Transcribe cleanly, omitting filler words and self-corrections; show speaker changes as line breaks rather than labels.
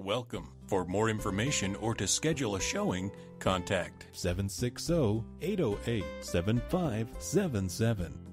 welcome. For more information or to schedule a showing, contact
760-808-7577.